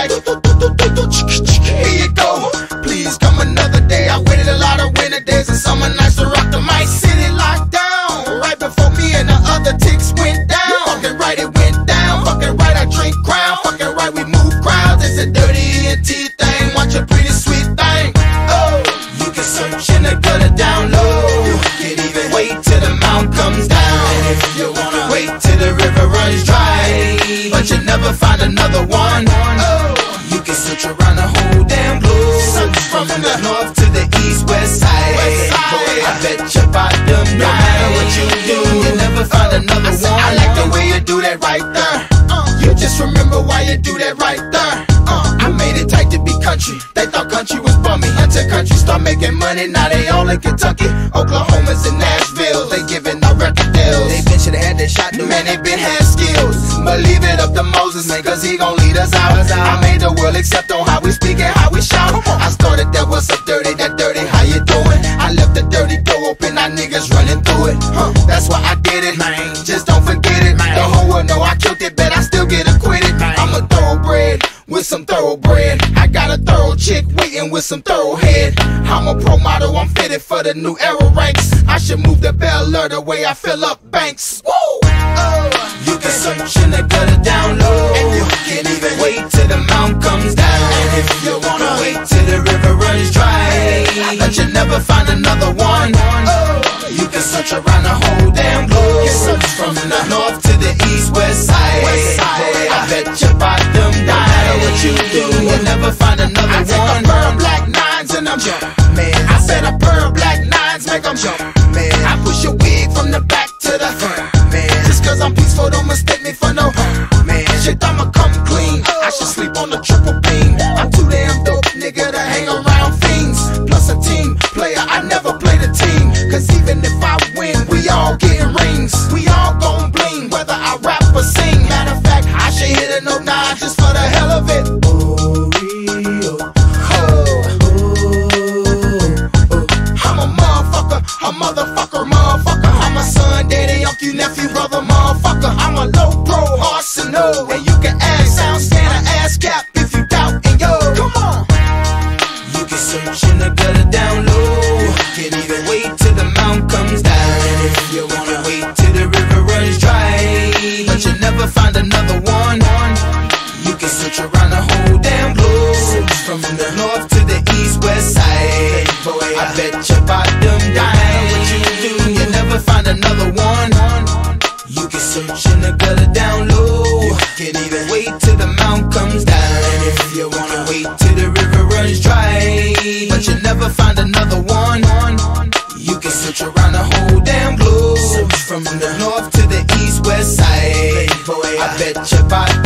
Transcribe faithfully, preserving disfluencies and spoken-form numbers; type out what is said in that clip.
like here you go. Please come another day. I waited a lot of winter days and summer nights to rock the mic. City locked down right before me and the other ticks went down. You fucking right, it went down. Fucking right, I drink crown. Fucking right, we move crowds. It's a dirty E N T thing. Watch a pretty sweet thing. Oh, you can search in the gutter down low. You can even wait till the mountain comes down. And if you wanna wait till the river runs dry, but you never find another one. Oh, you can search around the whole damn globe. From the north to the east, west side. Boy, I bet you about them. No matter what you do, you never find another one. I like the way you do that right there. You just remember why you do that right there. I made it tight to be country. They thought country was bummy until country start making money. Now they all in Kentucky, Oklahoma's and Nashville. They giving out record deals. They been shoulda had that shot, dude. Man, they been had skills. But leave it up to Moses, man, cause he gon' lead us out. I made the world accept on how we speak and how we shout. I started that what's up dirty, that dirty, how you doing? I left the dirty door open, now niggas running through it. Huh, that's why I did it, man. Just don't forget it. The whole world know I killed it, bet I still get acquitted. I'm a thoroughbred with some thoroughbred. I got a thorough chick waiting with some thoroughhead. I'm a pro model, I'm fitted for the new era ranks. I should move the Bel Air the way I fill up banks. Woo! Oh, you can search in the gutter down low, and you can even wait till the mountain comes down. And if you wanna wait till the river runs dry, but you never find another one. Oh, you can search around the whole damn globe. From the north to the east, west side. Boy, I bet you about them die. No matter what you do, you'll never find another I one. I take a burn black nines and I'm jump, man. I said I burn black nines, make them jump, man. I push your wig from the back to the front, man. Just cause I'm peaceful, don't mistake me for no man. Shit, I'ma come clean. I should sleep on the triple beam. I'm too damn dope, nigga, to hang around fiends. Plus a team player, I never play the team. Cause even if I win, we all getting rings. We all gon' bling, whether I rap or sing. Matter of fact, I should hit a note nine just for the hell of it. Oh, Rio. I'm a motherfucker, a motherfucker, motherfucker. I'm a son, daddy, uncle, nephew, brother, motherfucker. I'm a low pro arsenal, and you can ask, sound stand ass cap if you doubt, and yo, come on. You can search in the gutter down low, can even wait till the mountain comes down. And if you wanna wait till the river runs dry, but you never find another one, you can search around the whole damn globe. From the north to the east, west side. Boy, I bet you about them die. What you do, you never find another one. You can search in the gutter down low, you can even wait till the mountain comes down. And if you wanna wait till the river runs dry, but you never find another one, you can search around the whole damn globe. From the north to the east, west side. Boy, I bet you about